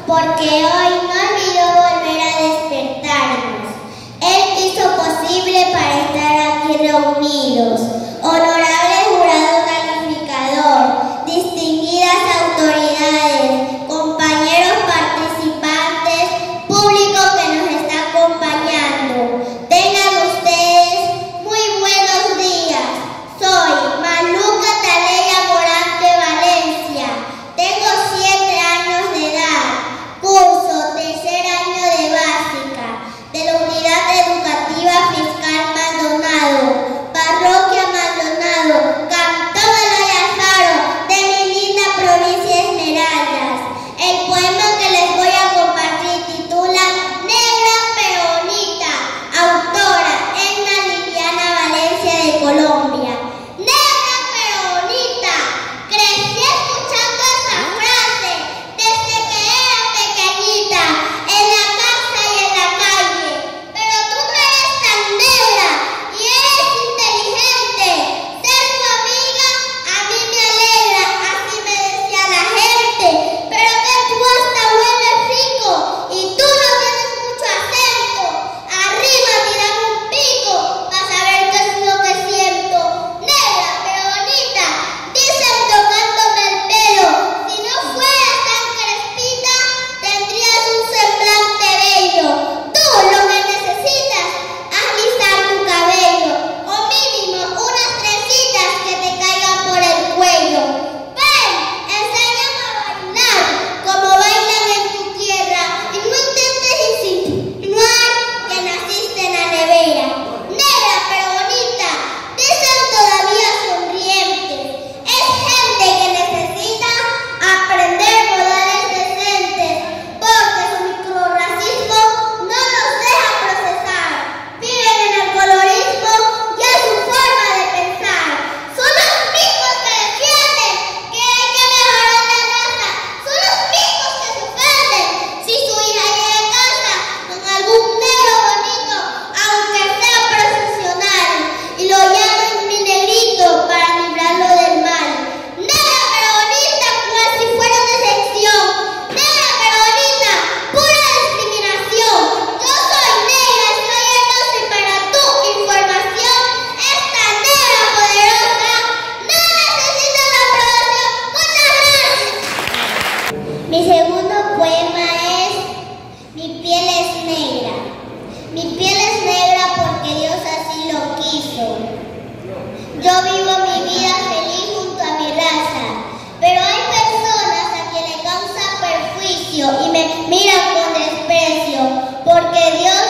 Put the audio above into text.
porque hoy no olvidó volver a despertarnos. Él hizo posible para estar aquí reunidos. Honorable jurado calificador, distinguidas autoridades, compañeros participantes, público que nos está acompañando. Tengan ustedes muy buenos días. Soy Maluca Taleya Morante Valencia. Tengo 7 años de edad. Curso tercer año de básica de la Unidad Educativa Fiscal Maldonado, Parroquia Maldonado, Cantón Alayazaro, de mi linda provincia Esmeraldas. El poema que les voy a compartir titula Negra pero bonita, autora Edna Liliana Valencia de Colombia. Negra pero bonita, crecí escuchando esa frase desde que era pequeñita, en la casa y en la calle. Pero tú no eres tan negra y eres inteligente. Ser tu amiga a mí me alegra, así me decía la gente. Pero que tú hasta hueles rico y tú no tienes mucho acento. Arriba tiran un pico para saber qué es lo que siento. Negra pero bonita, dicen tocándome el pelo. Si no fueras tan crespita, tendrías un semblante bello. Tú lo que necesitas, alisar tu cabello, o mínimo unas trencitas que te caigan por el cuello. Ven, enséñame a bailar como bailan en tu tierra y no intentes insinuar que naciste en la nevera. Negra pero bonita, dicen todavía sonrientes. Es gente que necesita aprender modales decentes, porque su microrracismo no los deja procesar. Viven en el colorismo y en su forma de pensar. Son los mismos que defienden que hay que mejorar la raza. Son los mismos que se ofenden si su hija llega a casa con algún negro bonito, aunque sea profesional, y lo llaman mi negrito para librarlo del mal. Negra pero bonita, cual si fuera una excepción. Negra pero bonita, pura discriminación. Yo soy negra, soy hermosa y para tu información, esta negra poderosa no necesita la aprobación. Muchas gracias. Mi segundo poema es Mi piel es negra. Mi piel es negra porque Dios así lo quiso. Yo vivo mi vida feliz junto a mi raza, pero hay personas a quien le causa perjuicio y me miran con desprecio, porque Dios